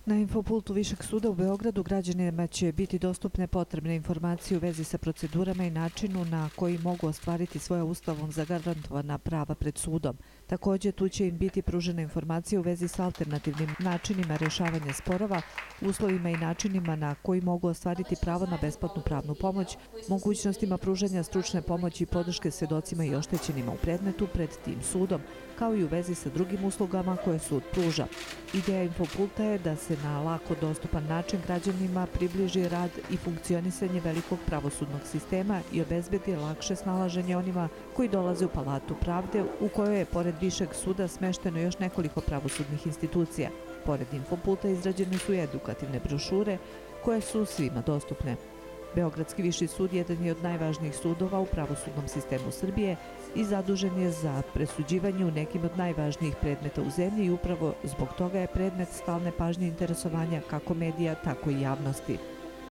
Na infopultu Višeg suda u Beogradu građanima će biti dostupne potrebne informacije u vezi sa procedurama i načinu na koji mogu ostvariti svoja ustavom zagarantovana prava pred sudom. Također, tu će im biti pružene informacije u vezi sa alternativnim načinima rješavanja sporova, uslovima i načinima na koji mogu ostvariti pravo na besplatnu pravnu pomoć, mogućnostima pružanja stručne pomoći i podrške svjedocima i oštećenima u predmetu pred tim sudom, kao i u vezi sa drugim uslugama koje sud pruža. Ideja infopulta je da se na lako dostupan način građanima približi rad i funkcionisanje velikog pravosudnog sistema i obezbedi lakše snalaženje onima koji dolaze u Palatu pravde, u kojoj je pored Višeg suda smešteno još nekoliko pravosudnih institucija. Pored infopulta izrađene su i edukativne brošure koje su svima dostupne. Beogradski viši sud jedan je od najvažnijih sudova u pravosudnom sistemu Srbije i zadužen je za presuđivanje u nekim od najvažnijih predmeta u zemlji i upravo zbog toga je predmet stalne pažnje i interesovanja kako medija, tako i javnosti.